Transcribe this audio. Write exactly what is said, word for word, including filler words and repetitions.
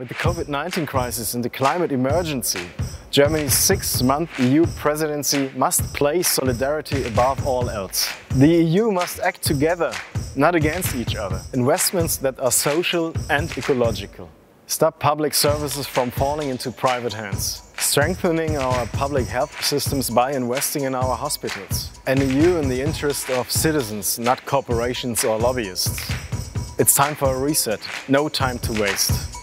With the COVID nineteen crisis and the climate emergency, Germany's six-month E U presidency must place solidarity above all else. The E U must act together, not against each other. Investments that are social and ecological. Stop public services from falling into private hands. Strengthening our public health systems by investing in our hospitals. An E U in the interest of citizens, not corporations or lobbyists. It's time for a reset, no time to waste.